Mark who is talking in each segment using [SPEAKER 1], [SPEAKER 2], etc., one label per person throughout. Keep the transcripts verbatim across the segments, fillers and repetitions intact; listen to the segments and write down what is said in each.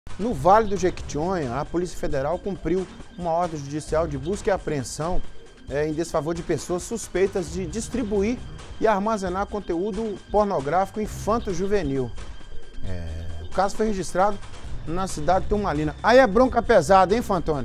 [SPEAKER 1] No Vale do Jequitinhonha, a Polícia Federal cumpriu uma ordem judicial de busca e apreensão é, em desfavor de pessoas suspeitas de distribuir e armazenar conteúdo pornográfico infanto-juvenil. É, o caso foi registrado na cidade de Turmalina. Aí é bronca pesada, hein, Fantoni?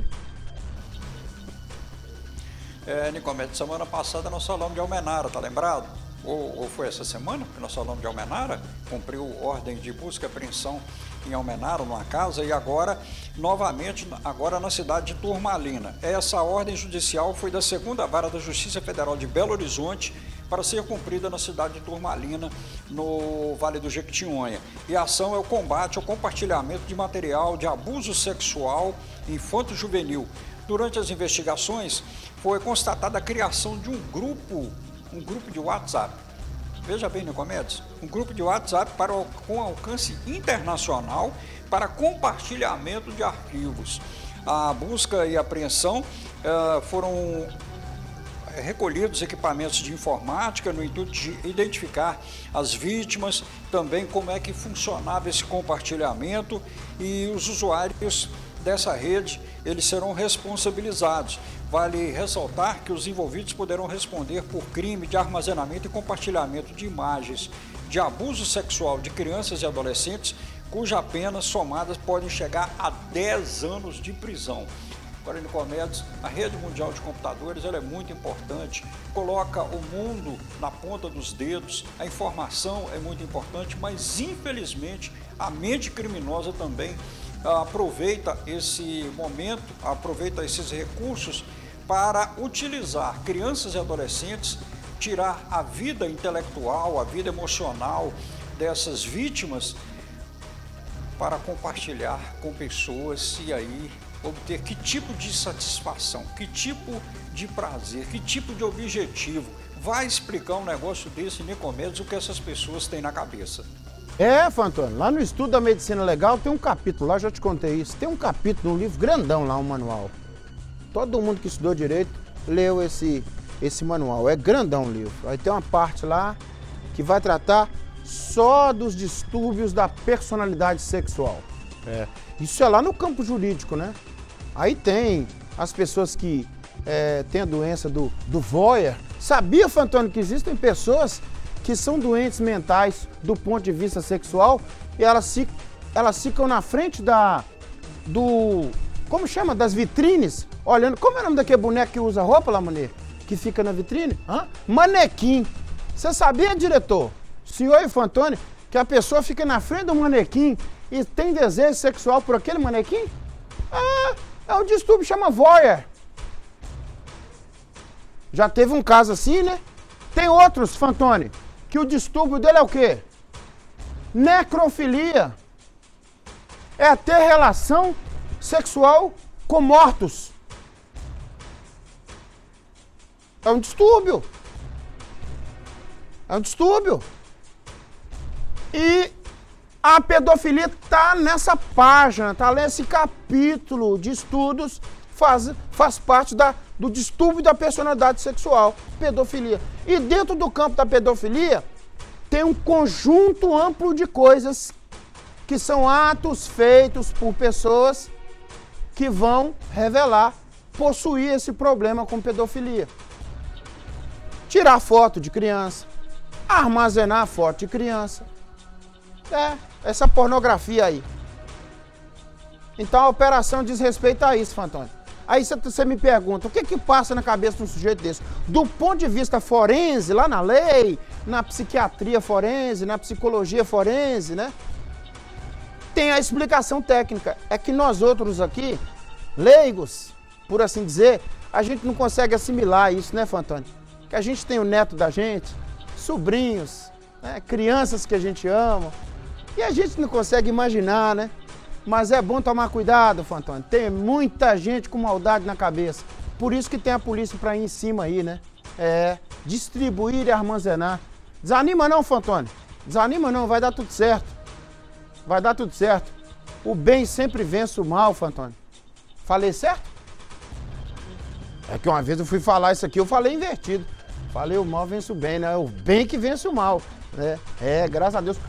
[SPEAKER 2] É, Nicomedes, semana passada nós falamos de Almenara, tá lembrado? Ou, ou foi essa semana que nós falamos de Almenara? Cumpriu ordem de busca e apreensão em Almenara, numa casa, e agora, novamente, agora na cidade de Turmalina. Essa ordem judicial foi da segunda Vara da Justiça Federal de Belo Horizonte para ser cumprida na cidade de Turmalina, no Vale do Jequitinhonha. E a ação é o combate ao compartilhamento de material de abuso sexual infanto-juvenil. Durante as investigações, foi constatada a criação de um grupo, um grupo de WhatsApp. Veja bem, Nicomedes, um grupo de WhatsApp para, com alcance internacional para compartilhamento de arquivos. A busca e apreensão uh, foram recolhidos equipamentos de informática no intuito de identificar as vítimas, também como é que funcionava esse compartilhamento, e os usuários dessa rede, eles serão responsabilizados. Vale ressaltar que os envolvidos poderão responder por crime de armazenamento e compartilhamento de imagens de abuso sexual de crianças e adolescentes, cuja pena somadas podem chegar a dez anos de prisão. Agora, Nicomedes, a rede mundial de computadores, ela é muito importante, coloca o mundo na ponta dos dedos, a informação é muito importante, mas infelizmente a mente criminosa também aproveita esse momento, aproveita esses recursos para utilizar crianças e adolescentes, tirar a vida intelectual, a vida emocional dessas vítimas para compartilhar com pessoas e aí obter que tipo de satisfação, que tipo de prazer, que tipo de objetivo. Vai explicar um negócio desse, Nicomedes, o que essas pessoas têm na cabeça.
[SPEAKER 1] É, Fantoni, lá no estudo da medicina legal tem um capítulo, lá já te contei isso, tem um capítulo, um livro grandão lá, um manual. Todo mundo que estudou direito leu esse, esse manual, é grandão o livro. Aí tem uma parte lá que vai tratar só dos distúrbios da personalidade sexual. É. Isso é lá no campo jurídico, né? Aí tem as pessoas que é, têm a doença do, do voyeur. Sabia, Fantoni, que existem pessoas que são doentes mentais do ponto de vista sexual e elas, fi, elas ficam na frente da, do, como chama, das vitrines, olhando, como é o nome daquele boneco que usa roupa lá, Mané? Que fica na vitrine? Hã? Manequim. Você sabia, diretor, senhor e Fantoni, que a pessoa fica na frente do manequim e tem desejo sexual por aquele manequim? É, é um distúrbio, chama voyeur. Já teve um caso assim, né? Tem outros, Fantoni, que o distúrbio dele é o quê? Necrofilia. É ter relação sexual com mortos. É um distúrbio. É um distúrbio. E a pedofilia está nessa página, está nesse capítulo de estudos, faz, faz parte da, do distúrbio da personalidade sexual, pedofilia. E dentro do campo da pedofilia, tem um conjunto amplo de coisas que são atos feitos por pessoas que vão revelar, possuir esse problema com pedofilia. Tirar foto de criança, armazenar foto de criança. É, essa pornografia aí. Então a operação diz respeito a isso, Fantoni. Aí você me pergunta, o que que passa na cabeça de um sujeito desse? Do ponto de vista forense, lá na lei, na psiquiatria forense, na psicologia forense, né? Tem a explicação técnica. É que nós outros aqui, leigos, por assim dizer, a gente não consegue assimilar isso, né, Fantoni? Que a gente tem o neto da gente, sobrinhos, né, crianças que a gente ama, e a gente não consegue imaginar, né? Mas é bom tomar cuidado, Fantoni. Tem muita gente com maldade na cabeça. Por isso que tem a polícia para ir em cima aí, né? É, distribuir e armazenar. Desanima não, Fantoni. Desanima não, vai dar tudo certo. Vai dar tudo certo. O bem sempre vence o mal, Fantoni. Falei certo? É que uma vez eu fui falar isso aqui, eu falei invertido. Falei o mal vence o bem, né? O bem que vence o mal, né? É, graças a Deus.